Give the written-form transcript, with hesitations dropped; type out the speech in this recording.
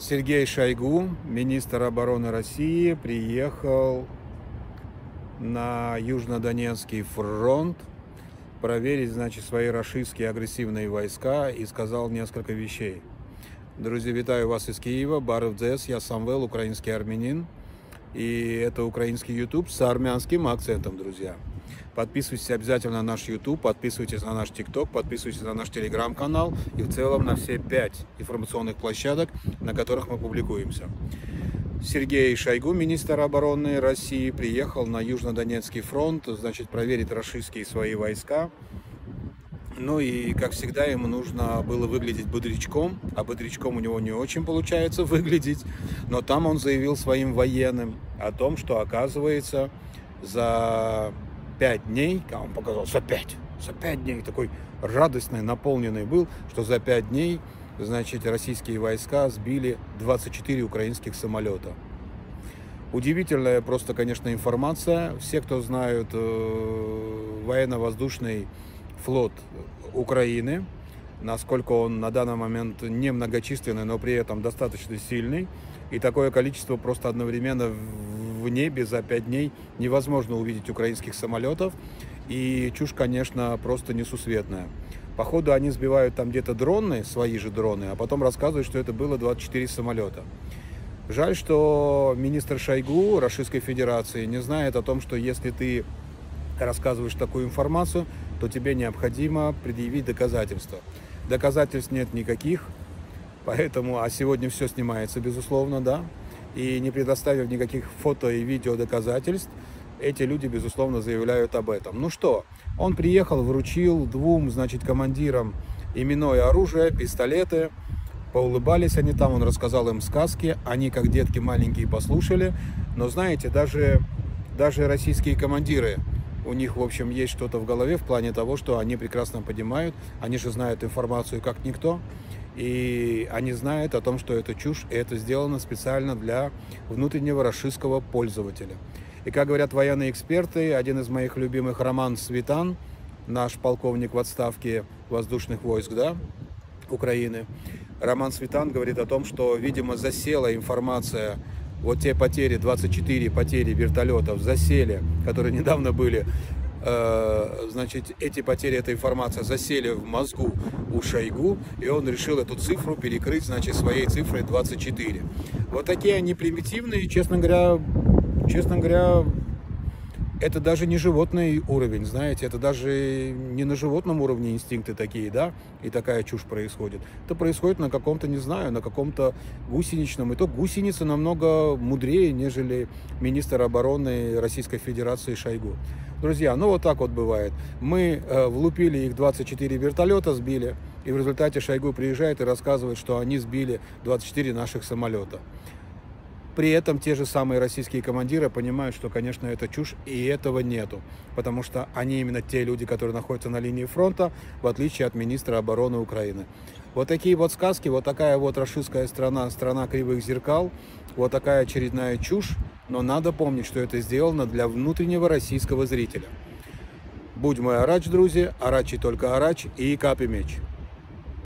Сергей Шойгу, министр обороны России, приехал на Южнодонецкий фронт проверить, значит, свои рашистские агрессивные войска и сказал несколько вещей. Друзья, витаю вас из Киева, Баров ДС, я Самвел, украинский армянин. И это украинский YouTube с армянским акцентом, друзья. Подписывайтесь обязательно на наш YouTube, подписывайтесь на наш TikTok, подписывайтесь на наш Telegram-канал и в целом на все 5 информационных площадок, на которых мы публикуемся. Сергей Шойгу, министр обороны России, приехал на Южнодонецкий фронт, значит, проверить рашистские свои войска. Ну и, как всегда, ему нужно было выглядеть бодрячком, а бодрячком у него не очень получается выглядеть. Но там он заявил своим военным о том, что, оказывается, за 5 дней, как он показал, за 5 дней, такой радостный, наполненный был, что за 5 дней, значит, российские войска сбили 24 украинских самолета. Удивительная просто, конечно, информация. Все, кто знают военно-воздушный флот Украины, насколько он на данный момент немногочисленный, но при этом достаточно сильный. И такое количество просто одновременно в небе за 5 дней невозможно увидеть украинских самолетов. И чушь, конечно, просто несусветная. Походу, они сбивают там где-то дроны, свои же дроны, а потом рассказывают, что это было 24 самолета. Жаль, что министр Шойгу Российской Федерации не знает о том, что если ты рассказываешь такую информацию, то тебе необходимо предъявить доказательства. Доказательств нет никаких, поэтому, а сегодня все снимается, безусловно, да, и не предоставив никаких фото и видео доказательств, эти люди, безусловно, заявляют об этом. Ну что, он приехал, вручил 2, значит, командирам именное оружие, пистолеты, поулыбались они там, он рассказал им сказки, они, как детки маленькие, послушали, но, знаете, даже российские командиры, у них, в общем, есть что-то в голове в плане того, что они прекрасно понимают, они же знают информацию как никто, и они знают о том, что это чушь, и это сделано специально для внутреннего рашистского пользователя. И, как говорят военные эксперты, один из моих любимых, Роман Светан, наш полковник в отставке воздушных войск, да, Украины, Роман Светан говорит о том, что, видимо, засела информация. Вот те потери, 24 потери вертолетов засели, которые недавно были, значит, эти потери, эта информация засели в мозгу у Шойгу, и он решил эту цифру перекрыть, значит, своей цифрой 24. Вот такие они примитивные, честно говоря, это даже не животный уровень, знаете, это даже не на животном уровне инстинкты такие, да, и такая чушь происходит. Это происходит на каком-то, не знаю, на каком-то гусеничном. И то гусеница намного мудрее, нежели министр обороны Российской Федерации Шойгу. Друзья, ну вот так вот бывает. Мы влупили их 24 вертолета, сбили, и в результате Шойгу приезжает и рассказывает, что они сбили 24 наших самолета. При этом те же самые российские командиры понимают, что, конечно, это чушь, и этого нету. Потому что они именно те люди, которые находятся на линии фронта, в отличие от министра обороны Украины. Вот такие вот сказки, вот такая вот рашистская страна, страна кривых зеркал, вот такая очередная чушь. Но надо помнить, что это сделано для внутреннего российского зрителя. Будь мой арач, друзья, арачи только арач и капи меч.